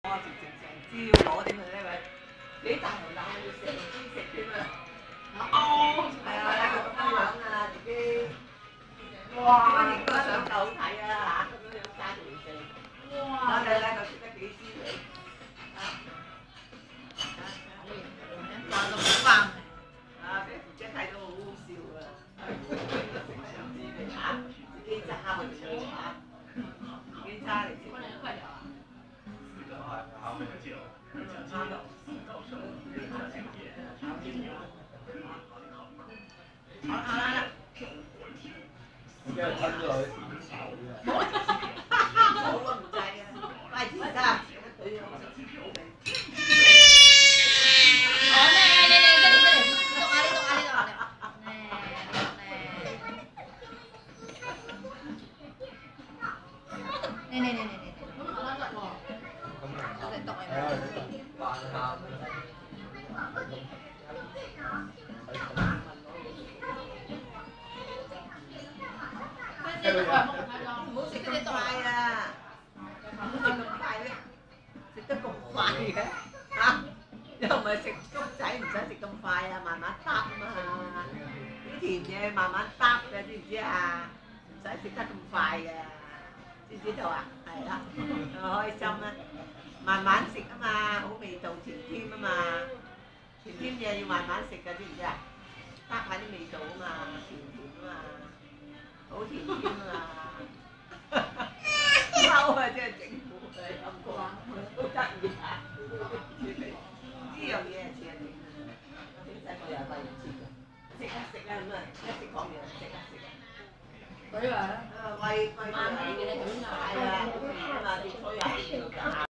直情成朝攞點去咧佢，幾大頭腩要成支食添啊！哦，係啊，睇佢咁樣樣啊，自己哇，點解影個相夠好睇啊嚇？咁樣樣揸住嚟食，哇！睇睇佢食得幾鮮美啊！話到好啱啊！俾扶姐睇到好好笑啊！食上支嚟嚇，自己揸嚟食嚇，自己揸嚟食。好啦， 而家吞咗佢炒嘅。 好啊，唔制啊，快啲得，佢好食好味。 哦，呢，這裡，呢度啊， 唔好食得快啊！唔好食咁快咧，食得咁快嘅嚇，又唔係食粥仔，唔使食咁快啊，慢慢嗒啊嘛。啲甜嘢慢慢嗒嘅，知唔知啊？唔使食得咁快嘅，知唔知道啊？係啦，開心啦，慢慢食啊嘛，好味道甜添啊嘛，甜添嘢要慢慢食嘅，知唔知啊？嗒下啲味道啊嘛，甜甜啊嘛。好甜添啊！嬲啊！真係整蠱佢，陰公都得意啊！呢樣嘢係似係點啊？整細個又係唔知嘅，食啊食啊咁啊，一食講嘢食啊食啊。 佢話： 喂，媽咪嘅你點解啊？點啊？點吹啊？